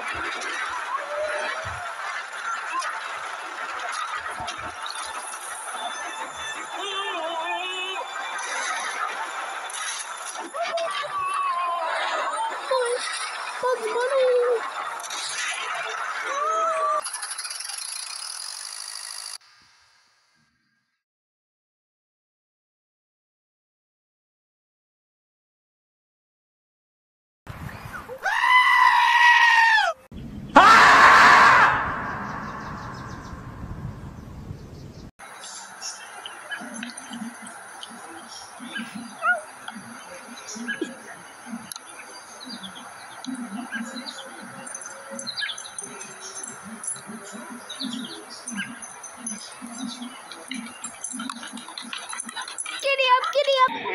Bugs Bunny! Giddy up, giddy up!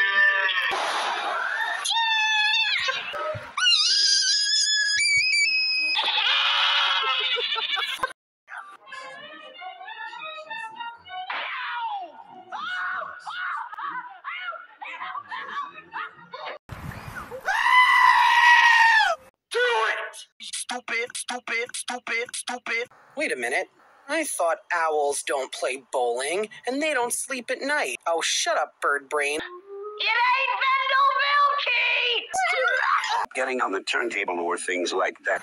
Stupid. Wait a minute. I thought owls don't play bowling, and they don't sleep at night. Oh, shut up, bird brain. It ain't Vendel Milky! Getting on the turntable or things like that.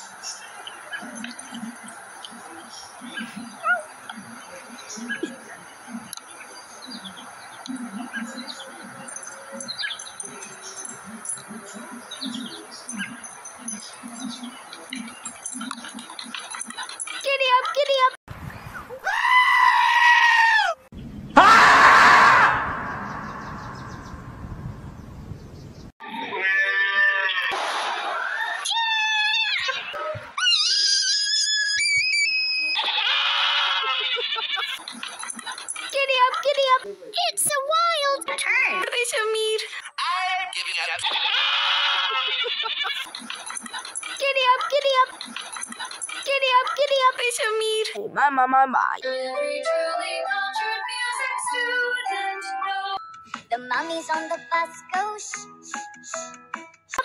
Giddy up, giddy up! Giddy up, giddy up! It's a wild turn! They so mean. I'm giving up. Giddy up, giddy up! Giddy up, giddy up! They so mean. Hey, my. Every truly cultured music student knows the mummies on the bus go shh, shh, shh.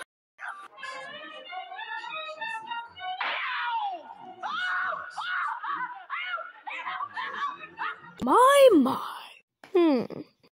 My.